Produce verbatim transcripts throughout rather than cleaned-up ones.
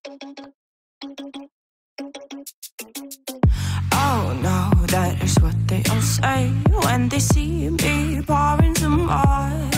Oh no, that is what they all say when they see me pouring some more.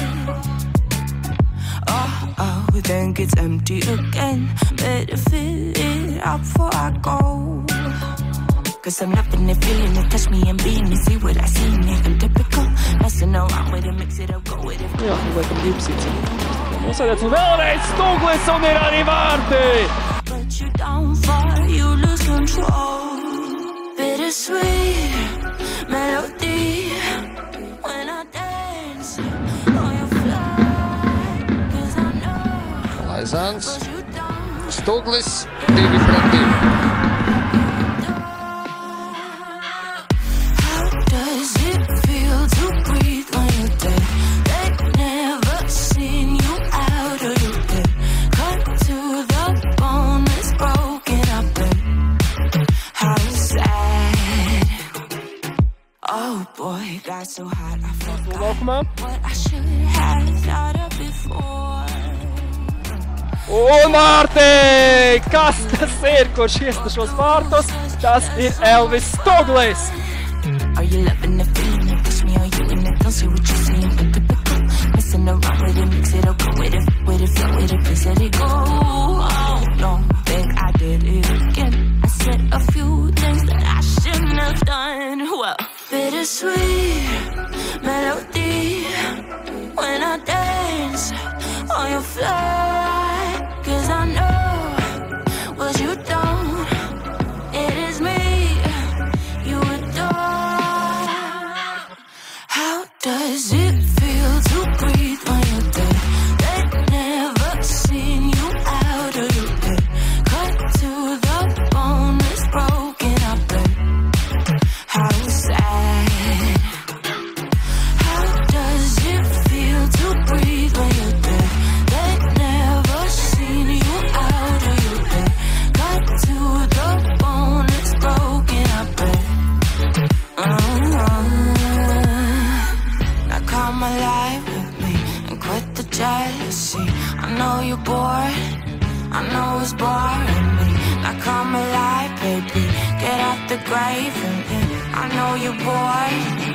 Oh, oh, think it's empty again. Better fill it up before I go. Cause I'm loving it, feeling it, touch me and being it, see what I see in it. I'm typical, messing around with it, mix it up, go with it. Ja, in этом гипсе. Nosadac un vēlreiz Stuglis un ir arī vārti! But you don't fall, you lose control. Bittersweet melody when I dance on your fly. Cause I know Laizāns, Stuglis, divi pret divi. So hot, I forgot Laukumā. what I should have thought of before. Un Mārtiņ! Kas tas ir, kurš iesta šos vārtus? Tas ir Elvis Stuglis! Are you loving it, feeling it, push me on you in it, don't see what you're saying, but typical. Messing around with it, mix it up, go with it, with it, flow with it, please let it go. Oh, no, think I did it again. I said a few things that I shouldn't have done. Well, bittersweet melody when I dance on your fly. Cause I know what you don't, it is me you adore. How does it feel to breathe when you're dead? They've never seen you out of your bed. Cut to the bone, it's broken, I bet. How sad. How does it feel to breathe when you're dead? They've never seen you out of your bed. Cut to the bone, it's broken, I bet. Uh-huh. Now come alive with me and quit the jealousy. I know you're bored, I know it's boring me. Now come alive, baby, get out the grave and me. I know you're bored.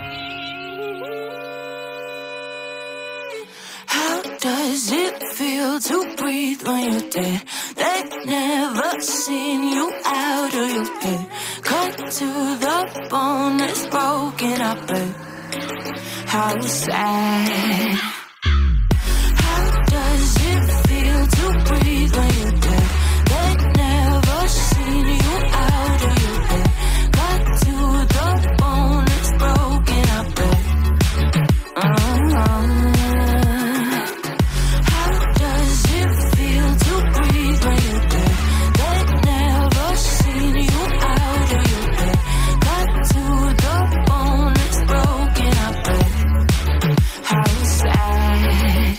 How does it feel to breathe when you're dead? They've never seen you out of your bed. Cut to the bone, it's broken, I bet. How sad. How does it feel to breathe when you're dead? They've never seen you out of your bed. Cut to the bone, it's broken, I bet. Uh-huh. How does it feel to breathe when you're dead? They've never seen you out of your bed. Cut to the bone, it's broken, I bet. How sad.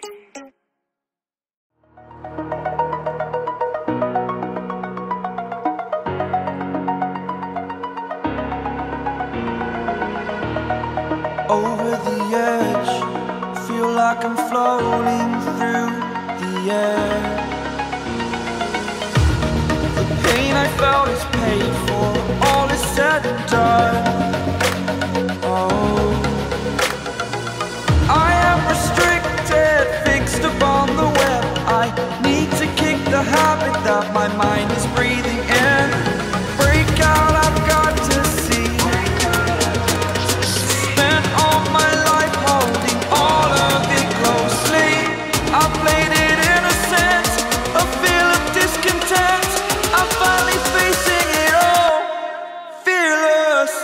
Over the edge, feel like I'm floating through the air. The pain I felt is paid for, all is said and done. Oh, I am restricted, fixed upon the web. I need to kick the habit that my mind is breathing in. Break out, I've got to see. Spent all my life holding all of it closely. I played it innocent, a feel of discontent. I'm finally facing it all, fearless.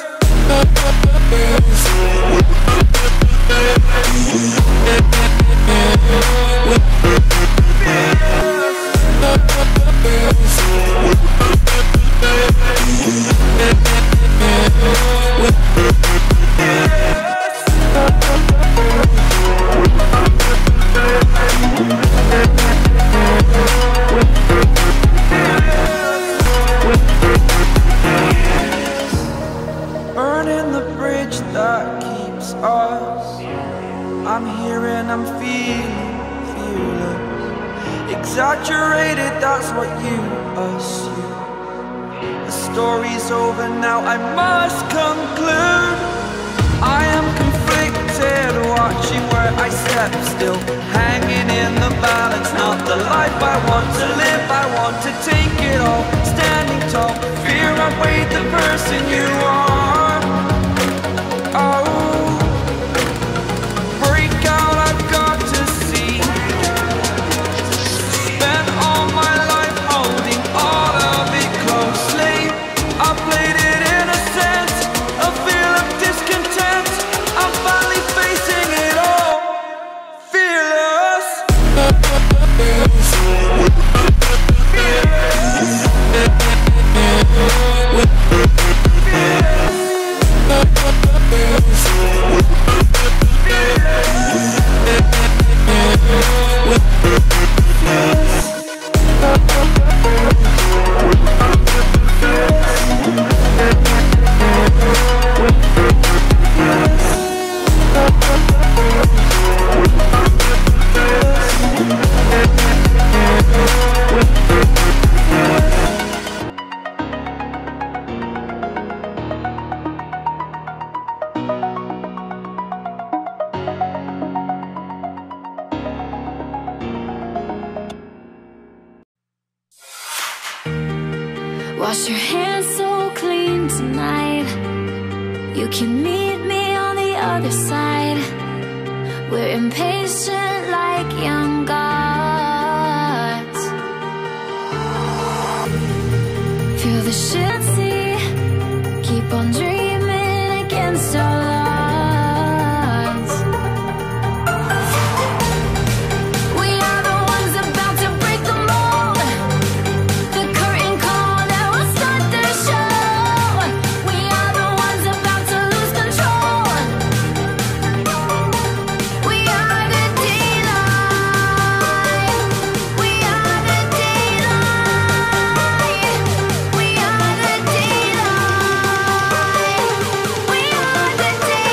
Fearless. faded, that's what you assume. The story's over now, I must conclude. I am conflicted, watching where I step still, hanging in the balance. Not the life I want to live, I want to take it all. Standing tall, fear I weighed the person you are. Oh, break out, I've got to see. Spent all my life holding all of it closely. I played it innocent, a feel of discontent. I'm finally facing it all, fearless. Wash your hands so clean tonight. You can meet me on the other side. We're impatient like young gods. Feel the shit see. Keep on dreaming against our odds. We are the ones about to break the mold. The curtain call that will start the show. We are the ones about to lose control. We are the daylight. We are the daylight. We are the daylight. We are the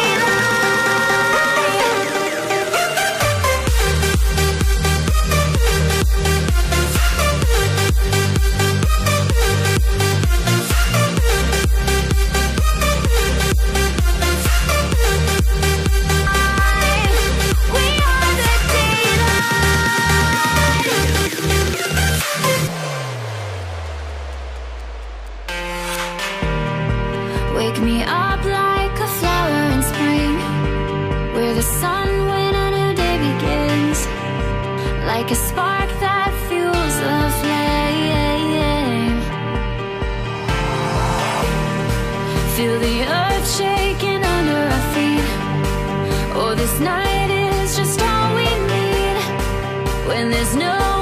Wake me up like a flower in spring. We're the sun when a new day begins. Like a spark that fuels the flame. Feel the earth shaking under our feet. Oh, this night is just all we need. When there's no